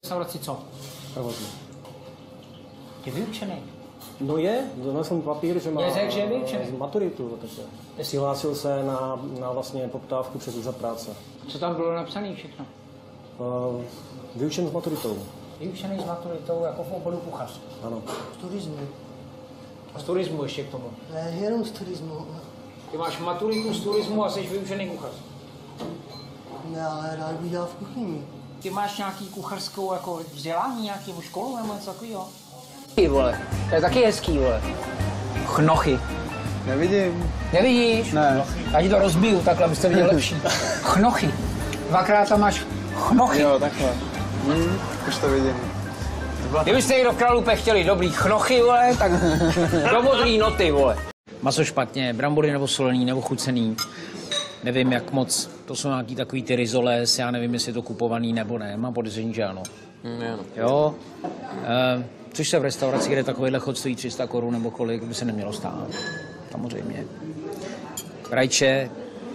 Restauraci co? Provozní. Je vyučený. No donesl papír, že má že je vyučený. maturitu. Přihlásil se na vlastně poptávku přes úřad práce. Co tam bylo napsané všechno? Vyučený s maturitou. Vyučený s maturitou jako v oboru kuchař. Ano. Z turismu. A z turismu ještě k tomu. Ne, jenom z turismu. Ty máš maturitu z turismu a jsi vyučený kuchař. Ne, ale rád bych dělal v kuchyni. Ty máš nějaký kuchařskou jako vzdělání, nějakou školu nebo něco takového? Ty vole, to je taky hezký, vole. Chnochy. Nevidím. Nevidíš? Ne. Já ti to rozbiju, takhle byste viděl lepší. Chnochy. Dvakrát tam máš chnochy. Jo, takhle. Už to vidím. Kdybyste někdo v Kralupech chtěli dobrý chnochy, vole, tak do modrý noty, vole. Maso špatně, brambory nebo solený, nebo chucený. Nevím, jak moc. To jsou nějaký takový ty rizoles, já nevím, jestli je to kupovaný nebo ne. Mám podezření, že ano. Jo. Což se v restauraci, kde takovýhle chod stojí 300 korun nebo kolik, by se nemělo stát. Samozřejmě. Rajče.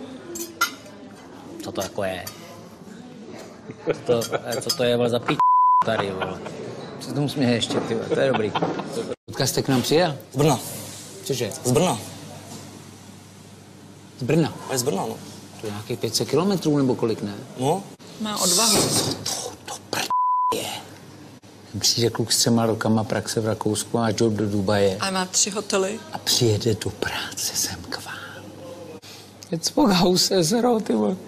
Co to jako je? Co to je, vole, za p*** tady, vole. Co se tomu směje ještě, ty vole, to je dobrý. Odkud jste k nám přijel? Z Brna. Cože? Z Brna. Z Brna? A je z Brna, no. To je nějakých 500 kilometrů nebo kolik, ne? No. Má odvahu. Co to je? Přijde kluk s 3 rokama praxe v Rakousku a job do Dubaje. A má 3 hotely. A přijede do práce sem k vám. It's for house, zero, ty vole.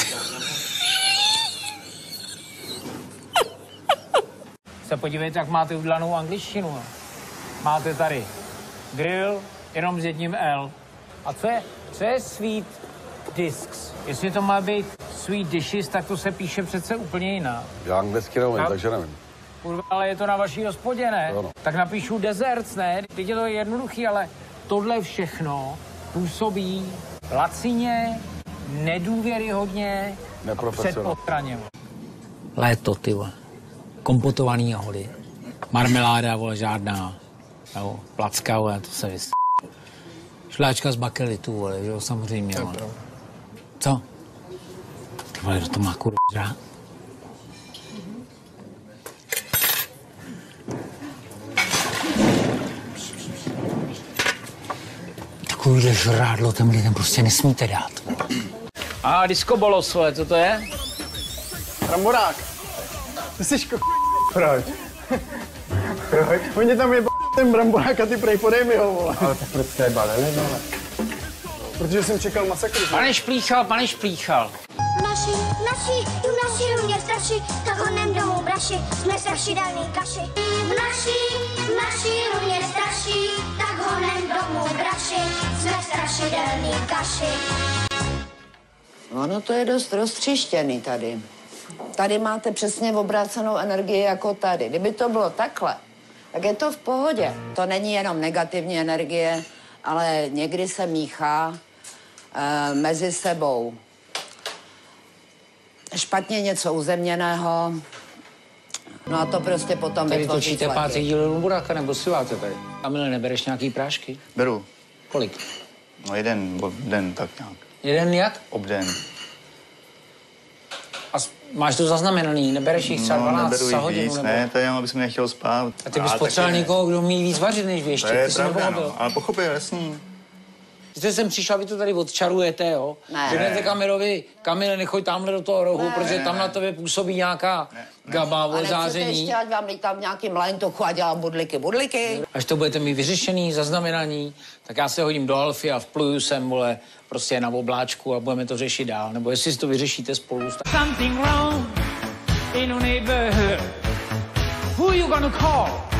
Se podívejte, jak máte udělanou angličtinu. Máte tady grill, jenom s jedním L. A co je sweet discs? Jestli to má být sweet dishes, tak to se píše přece úplně jinak. Já anglicky neumím, takže nevím. Kurva, ale je to na vaší hospodě, ne? Jo, no. Tak napíšu desserts, ne? Teď je to jednoduchý, ale tohle všechno působí lacině, nedůvěryhodně a předpostraně. Léto, ty vole. Kompotovaný jahody. Marmeláda, vole, žádná. Jo, placka, vole, to se vys... Šláčka z bakelitu, vole, jo, samozřejmě, vole. Co? Ty vole, kdo to má kurva žrát? Takovýhle žrádlo těm lidem prostě nesmíte dát. A disco bolos, vole, co to je? Bramborák. Ty jsi Proč? Proč? Oni tam je ten bramborák a ty prej podej mi ho, vole. Ale tak proč to je balený, vole? Protože jsem čekal masakry. Pane Šplíchal. Naši rovně straši, tak honem domů braši, jsme strašidelný kaši. Naši rovně straší, tak honem domů braši, jsme strašidelný kaši. Ono to je dost roztříštěný tady. Tady máte přesně obrácenou energii jako tady. Kdyby to bylo takhle, tak je to v pohodě. To není jenom negativní energie, ale někdy se míchá mezi sebou. Špatně něco uzemněného, no a to prostě potom tady vytvoří točíte tlaky. 5. díl Buráka, nebo sliváte tady? Kamile, nebereš nějaký prášky? Beru. Kolik? No jeden tak nějak. Jeden jak? Obden. A máš to zaznamenaný, nebereš jich třeba 12 za hodinu? Víc, nebo... ne, to je jenom, abych nechtěl spát. A ty bys potřeboval někoho, kdo umí víc vařit než vy ještě. To je ty pravda, no, ale pochopil, jasný. Když jsem přišel, vy to tady odčarujete, jo? Řeknete Kamilovi, Kamile, nechoď tamhle do toho rohu, protože tam na tobě působí nějaká gaba o záření. A nechcete ještě, ať vám tam v nějakým lajntoku a dělám budliky. Až to budete mít vyřešený, zaznamenaný, tak já se hodím do Alfy a vpluju sem, vole, prostě na obláčku a budeme to řešit dál. Nebo jestli si to vyřešíte spolu. Something wrong in a neighborhood. Who you gonna call?